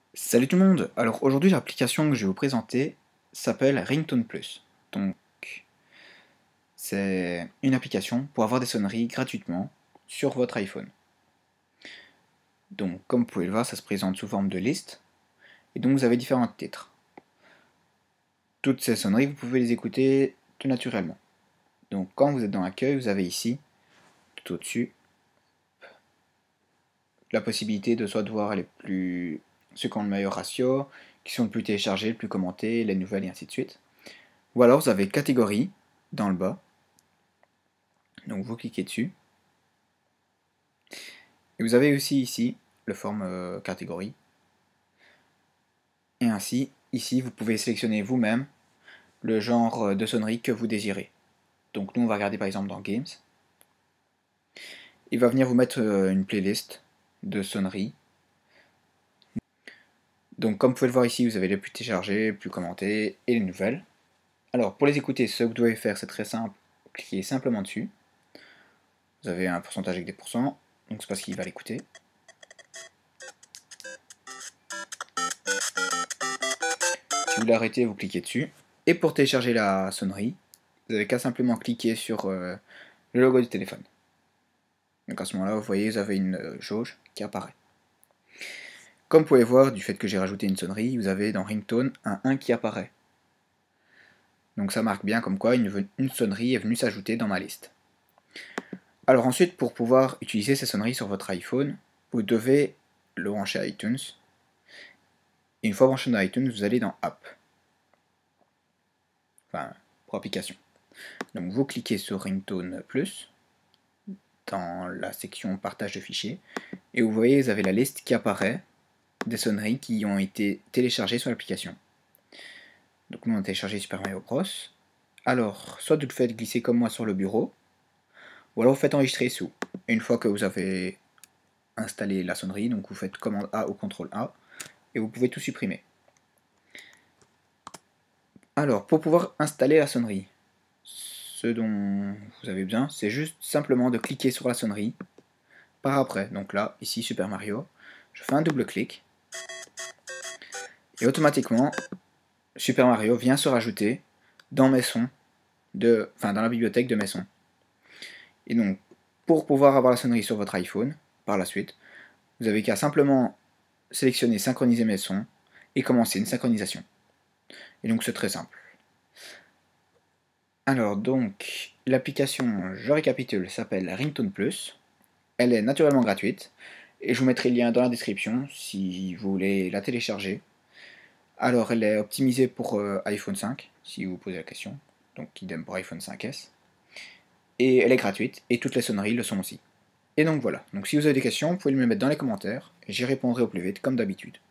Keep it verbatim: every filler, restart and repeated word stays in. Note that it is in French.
Salut tout le monde! Alors aujourd'hui l'application que je vais vous présenter s'appelle Ringtone Plus. Donc c'est une application pour avoir des sonneries gratuitement sur votre iPhone. Donc comme vous pouvez le voir, ça se présente sous forme de liste et donc vous avez différents titres. Toutes ces sonneries vous pouvez les écouter tout naturellement. Donc quand vous êtes dans Accueil, vous avez ici, tout au-dessus, la possibilité de soit de voir les plus ceux qui ont le meilleur ratio, qui sont le plus téléchargés, le plus commentés, les nouvelles et ainsi de suite. Ou alors vous avez catégorie dans le bas. Donc vous cliquez dessus. Et vous avez aussi ici le forme euh, catégorie. Et ainsi, ici, vous pouvez sélectionner vous-même le genre de sonnerie que vous désirez. Donc nous, on va regarder par exemple dans Games. Il va venir vous mettre euh, une playlist de sonneries. Donc comme vous pouvez le voir ici, vous avez les plus téléchargés, les plus commentés et les nouvelles. Alors pour les écouter, ce que vous devez faire, c'est très simple. Cliquez simplement dessus. Vous avez un pourcentage avec des pourcents, donc c'est parce qu'il va l'écouter. Si vous l'arrêtez, vous cliquez dessus. Et pour télécharger la sonnerie, vous n'avez qu'à simplement cliquer sur euh, le logo du téléphone. Donc à ce moment-là, vous voyez, vous avez une euh, jauge qui apparaît. Comme vous pouvez voir, du fait que j'ai rajouté une sonnerie, vous avez dans Ringtone un un qui apparaît. Donc ça marque bien comme quoi une, une sonnerie est venue s'ajouter dans ma liste. Alors ensuite, pour pouvoir utiliser ces sonneries sur votre iPhone, vous devez le brancher à iTunes. Et une fois branché dans iTunes, vous allez dans App. Enfin, pour application. Donc vous cliquez sur Ringtone Plus, dans la section partage de fichiers, et vous voyez, vous avez la liste qui apparaît des sonneries qui ont été téléchargées sur l'application. Donc nous on a téléchargé Super Mario Bros. Alors, soit vous le faites glisser comme moi sur le bureau, ou alors vous faites enregistrer sous. Et une fois que vous avez installé la sonnerie, donc vous faites commande A ou contrôle A, et vous pouvez tout supprimer. Alors, pour pouvoir installer la sonnerie, ce dont vous avez besoin, c'est juste simplement de cliquer sur la sonnerie par après. Donc là, ici Super Mario, je fais un double clic, et automatiquement, Super Mario vient se rajouter dans mes sons, de, enfin dans la bibliothèque de mes sons. Et donc, pour pouvoir avoir la sonnerie sur votre iPhone, par la suite, vous avez qu'à simplement sélectionner synchroniser mes sons et commencer une synchronisation. Et donc c'est très simple. Alors donc, l'application, je récapitule, s'appelle Ringtone Plus. Elle est naturellement gratuite, et je vous mettrai le lien dans la description si vous voulez la télécharger. Alors elle est optimisée pour euh, iPhone cinq, si vous vous posez la question, donc idem pour iPhone cinq S. Et elle est gratuite, et toutes les sonneries le sont aussi. Et donc voilà, donc si vous avez des questions, vous pouvez me les mettre dans les commentaires, et j'y répondrai au plus vite, comme d'habitude.